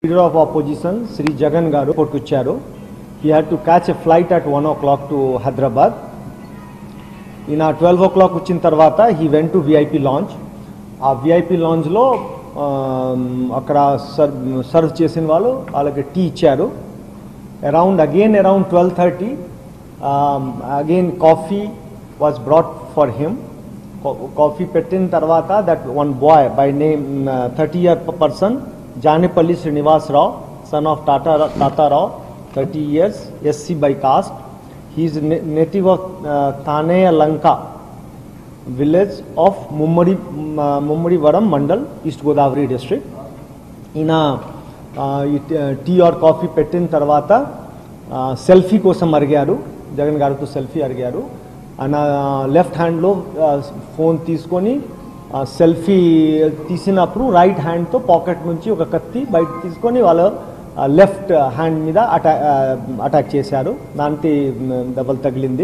Leader of opposition, Sri Jagan Garu, Portucharu. He had to catch a flight at 1 o'clock to Hyderabad. In 12 o'clock వచ్చిన తర్వాత he went to VIP lounge. ఆ VIP lounge లో అక్కడ serve చేసిన వాళ్ళకి tea ఇచ్చారు. Around 12:30 again coffee was brought for him. Coffee పెట్టిన తర్వాత that one boy by name 30-year person Janepalli Srinivas Rao, son of Tata Rao, 30 years, SC by caste. He is native of Thane Lanka village of Mummadi Varam Mandal, East Godavari district. In tea or coffee pettin tarvata selfie kosam argaru, Jagan garu to selfie argaru. And left hand lo phone తీసుకొని selfie తీసినప్పుడు right హ్యాండ్తో pocket నుంచి ఒక కత్తి బయట తీసుకొని వాళ్ళ left hand మీద అటాక్ చేశారు. దానికి దెబ్బలు తగిలింది.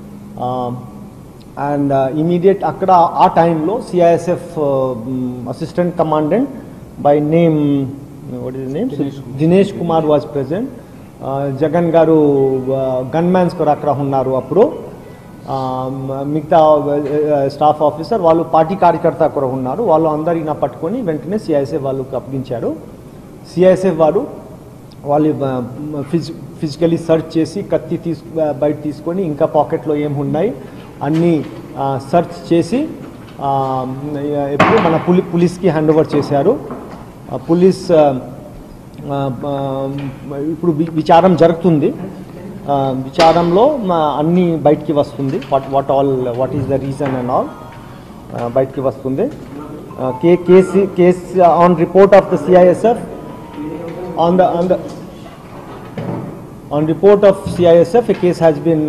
అండ్ ఇమీడియట్ అక్కడ ఆ టైంలో CISF assistant commandant by name Dinesh Kumar was present. Jagan garu gun man's కూడా అక్కడ ఉన్నారు. అప్పుడు మిగతా స్టాఫ్ ఆఫీసర్ వాళ్ళు పార్టీ కార్యకర్త కూడా ఉన్నారు. వాళ్ళు అందరిని పట్టుకొని వెంటనే సిఐఎస్ఎఫ్ వాళ్ళకి అప్పగించారు. సిఐఎస్ఎఫ్ వాళ్ళు ఫిజికలీ సర్చ్ చేసి కత్తి బయట తీసుకొని ఇంకా పాకెట్లో ఏమున్నాయి అన్నీ సర్చ్ చేసి ఎప్పుడు మన పోలీస్కి హ్యాండ్ ఓవర్ చేశారు. పోలీస్ ఇప్పుడు విచారం జరుగుతుంది. విచారంలో అన్ని బయటికి వస్తుంది. What is the reason and all బయటికి వస్తుంది. Case on report of the CISF on report of CISF a case has been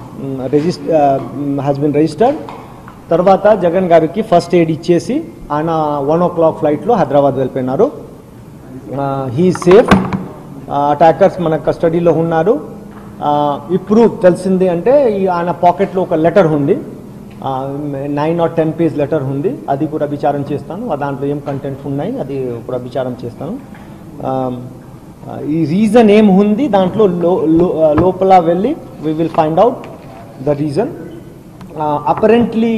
registered. తర్వాత జగన్ గారికి ఫస్ట్ ఎయిడ్ ఇచ్చేసి ఆయన 1 o'clock ఫ్లైట్లో హైదరాబాద్ వెళ్ళిపోయినారు. He safe. అటాకర్స్ మన కస్టడీలో ఉన్నారు. ఇప్పుడు తెలిసింది అంటే ఆయన పాకెట్లో ఒక లెటర్ ఉంది, 9 or 10 పేజ్ లెటర్ ఉంది. అది కూడా విచారం చేస్తాను. దాంట్లో ఏం కంటెంట్స్ ఉన్నాయి అది కూడా విచారం చేస్తాను. ఈ రీజన్ ఏం ఉంది దాంట్లో లోపల వెళ్ళి we will find out the reason. Apparently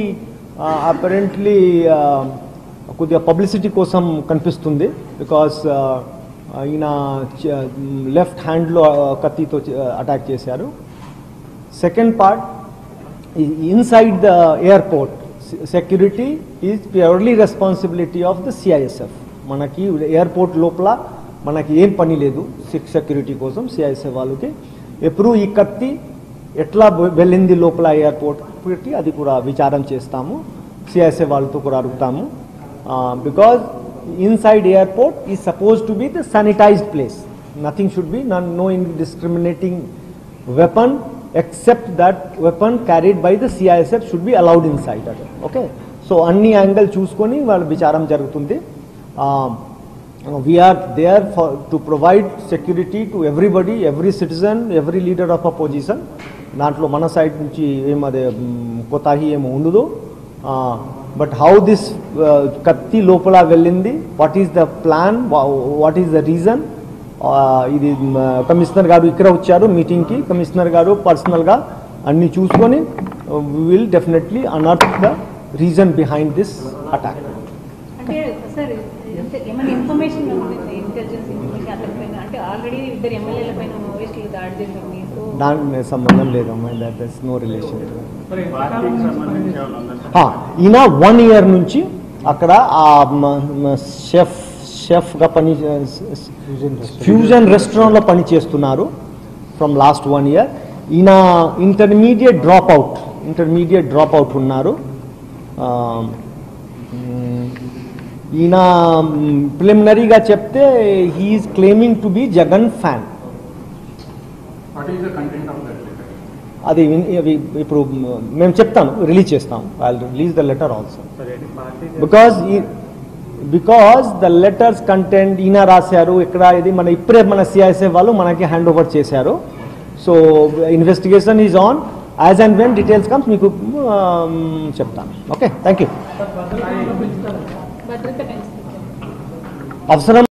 కొద్దిగా పబ్లిసిటీ కోసం కనిపిస్తుంది. బికాస్ ఈయన లెఫ్ట్ హ్యాండ్లో కత్తితో అటాక్ చేశారు. Second part, inside the airport security is purely responsibility of the CISF. మనకి ఎయిర్పోర్ట్ లోపల మనకి ఏం పని లేదు సెక్యూరిటీ కోసం సిఐఎస్ఎఫ్ వాళ్ళకి. ఎప్పుడు ఈ కత్తి ఎట్లా వెళ్ళింది లోపల ఎయిర్పోర్ట్ అది కూడా విచారం చేస్తాము. సిఐఎస్ఎఫ్ వాళ్ళతో కూడా అడుగుతాము. Because inside airport is supposed to be the sanitized place. Nothing should be, no indiscriminating weapon except that weapon carried by the CISF should be allowed inside. Okay, so anni angle చూసుకొని వాళ్ళ విచారం జరుగుతుంది. We are there to provide security to everybody, every citizen, every leader of opposition. దాంట్లో మన side నుంచి ఏమదే కొత్తహి ఏమో ఉండదు. But how this కత్తి లోపల వెళ్ళింది, what is the plan, what is the reason, ఇది కమిషనర్ గారు ఇక్కడ వచ్చారు మీటింగ్కి. కమిషనర్ గారు పర్సనల్గా అన్ని చూసుకొని we will definitely unearth the reason behind this attack. అంటే సార్ ఏమైనా ఇన్ఫర్మేషన్ ఇంటెలిజెన్స్ ఇన్ఫర్మేషన్ అతనిపైన అంటే ఆల్రెడీ ఇద్దరు ఎమ్మెల్యేల పైన ఓవైసీలు దాడి జరిగింది. దానికి సంబంధం లేదమ్మా. That is no relation. ఈయన 1 year నుంచి అక్కడ షెఫ్గా ఫ్యూజన్ రెస్టారెంట్లో పని చేస్తున్నారు ఫ్రమ్ లాస్ట్ 1 year. ఈయన ఇంటర్మీడియట్ డ్రాప్ అవుట్ ఉన్నారు. ఈయన ప్రిలిమినరీగా చెప్తే he is claiming to be Jagan fan. అది ఇప్పుడు మేము చెప్తాను, రిలీజ్ చేస్తాం. I will release the letter also. Because the letters content ఈయన రాశారు ఇక్కడ. ఇది ఇప్పుడే మన సిఐఎస్ఎఫ్ వాళ్ళు మనకి హ్యాండ్ ఓవర్ చేశారు. So investigation is on. As and when details comes మీకు చెప్తాను. Okay, thank you. అవసరం